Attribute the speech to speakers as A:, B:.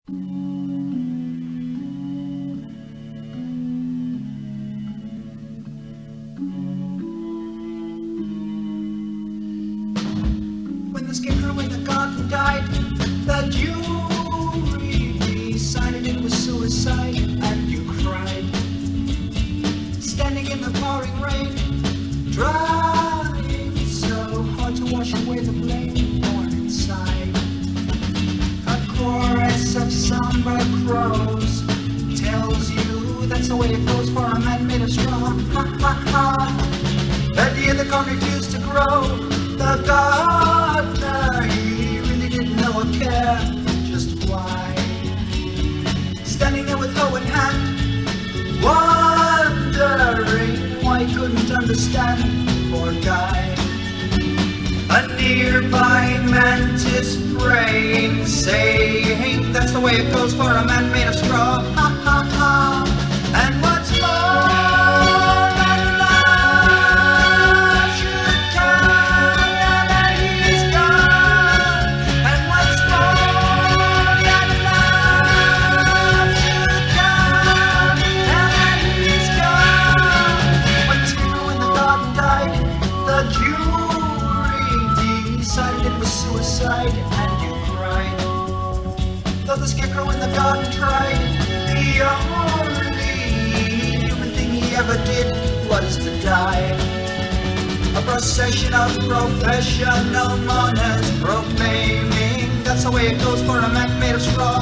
A: When the scarecrow in the garden died, the jury decided it was suicide, and you cried. Standing in the pouring rain, trying so hard to wash away the blame born inside. A chorus of somber crows tells you that's the way it goes for a man made of straw. Ha ha ha. That year the corn refused to grow. The gardener, he really didn't know or care just why. Standing there with hoe in hand, wondering why he couldn't understand, poor guy. A nearby mantis praying, saying that's the way it goes for a man made of straw. Ha ha ha. And what's more, that love should come now that he's gone. And what's more, that love should come now that he's gone. When the scarecrow in the garden died, the jury decided it was suicide, and you cried. Though the scarecrow in the garden tried, the only human thing he ever did was to die. A procession of professional mourners proclaiming that's the way it goes for a man made of straw.